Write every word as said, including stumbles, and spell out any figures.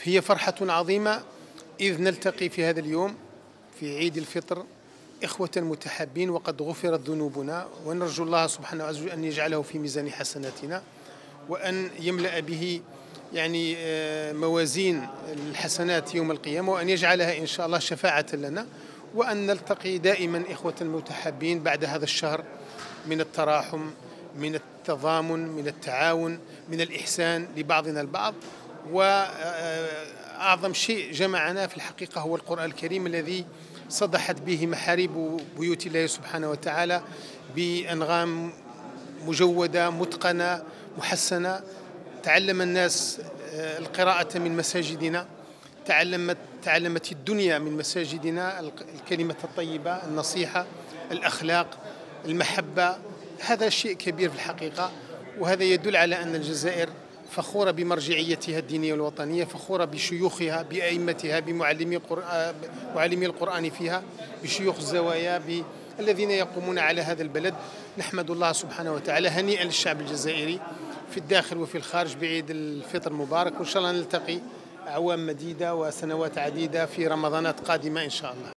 هي فرحة عظيمة إذ نلتقي في هذا اليوم في عيد الفطر إخوة متحابين وقد غفرت ذنوبنا، ونرجو الله سبحانه وتعالى أن يجعله في ميزان حسناتنا وأن يملأ به يعني موازين الحسنات يوم القيامة، وأن يجعلها إن شاء الله شفاعة لنا، وأن نلتقي دائما إخوة متحابين بعد هذا الشهر من التراحم، من التضامن، من التعاون، من الإحسان لبعضنا البعض. وأعظم شيء جمعنا في الحقيقة هو القرآن الكريم الذي صدحت به محاريب بيوت الله سبحانه وتعالى بأنغام مجودة متقنة محسنة. تعلم الناس القراءة من مساجدنا، تعلمت تعلمت الدنيا من مساجدنا الكلمة الطيبة، النصيحة، الأخلاق، المحبة. هذا شيء كبير في الحقيقة، وهذا يدل على أن الجزائر فخورة بمرجعيتها الدينية والوطنية، فخورة بشيوخها، بأئمتها، بمعلمي معلمي القرآن فيها، بشيوخ الزوايا، الذين يقومون على هذا البلد. نحمد الله سبحانه وتعالى. هنيئا للشعب الجزائري في الداخل وفي الخارج بعيد الفطر المبارك، وإن شاء الله نلتقي أعوام مديدة وسنوات عديدة في رمضانات قادمة إن شاء الله.